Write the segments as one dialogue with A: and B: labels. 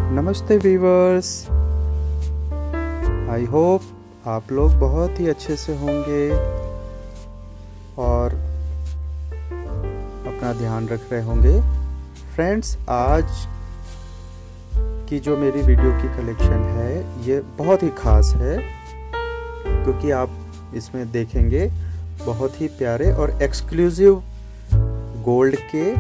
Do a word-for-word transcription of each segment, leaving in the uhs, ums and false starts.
A: नमस्ते viewers, I hope आप लोग बहुत ही अच्छे से होंगे और अपना ध्यान रख रहे होंगे। फ्रेंड्स, आज की जो मेरी वीडियो की कलेक्शन है ये बहुत ही खास है, क्योंकि आप इसमें देखेंगे बहुत ही प्यारे और एक्सक्लूसिव गोल्ड के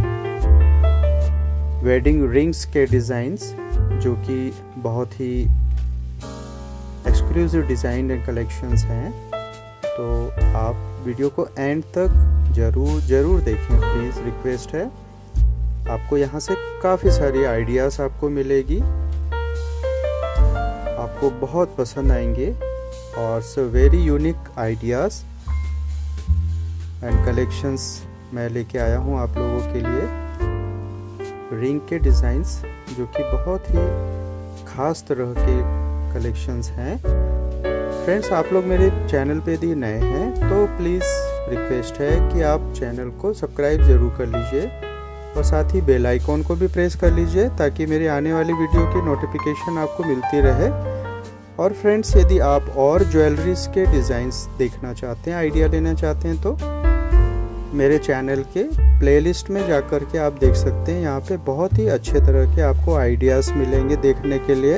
A: वेडिंग रिंग्स के डिज़ाइंस, जो कि बहुत ही एक्सक्लूसिव डिज़ाइन एंड कलेक्शंस हैं। तो आप वीडियो को एंड तक ज़रूर ज़रूर देखें, प्लीज़ रिक्वेस्ट है। आपको यहाँ से काफ़ी सारी आइडियाज़ आपको मिलेगी, आपको बहुत पसंद आएंगे और so very unique ideas and collections मैं लेके आया हूँ आप लोगों के लिए। रिंग के डिज़ाइंस जो कि बहुत ही ख़ास तरह के कलेक्शंस हैं। फ्रेंड्स, आप लोग मेरे चैनल पे यदि नए हैं तो प्लीज़ रिक्वेस्ट है कि आप चैनल को सब्सक्राइब ज़रूर कर लीजिए और साथ ही बेल आइकॉन को भी प्रेस कर लीजिए, ताकि मेरे आने वाली वीडियो की नोटिफिकेशन आपको मिलती रहे। और फ्रेंड्स, यदि आप और ज्वेलरीज के डिज़ाइंस देखना चाहते हैं, आइडिया लेना चाहते हैं, तो मेरे चैनल के प्लेलिस्ट में जाकर के आप देख सकते हैं। यहाँ पे बहुत ही अच्छे तरह के आपको आइडियाज़ मिलेंगे देखने के लिए।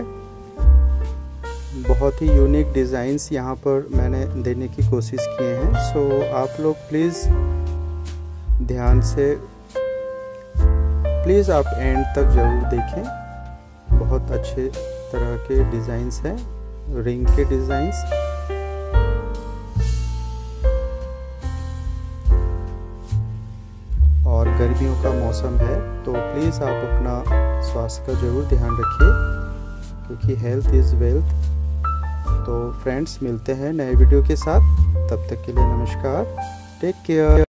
A: बहुत ही यूनिक डिज़ाइंस यहाँ पर मैंने देने की कोशिश किए हैं। सो आप लोग प्लीज़ ध्यान से, प्लीज़ आप एंड तक ज़रूर देखें। बहुत अच्छे तरह के डिज़ाइंस हैं, रिंग के डिज़ाइंस। और गर्मियों का मौसम है, तो प्लीज़ आप अपना स्वास्थ्य का ज़रूर ध्यान रखिए, क्योंकि हेल्थ इज़ वेल्थ। तो फ्रेंड्स, मिलते हैं नए वीडियो के साथ। तब तक के लिए नमस्कार, टेक केयर।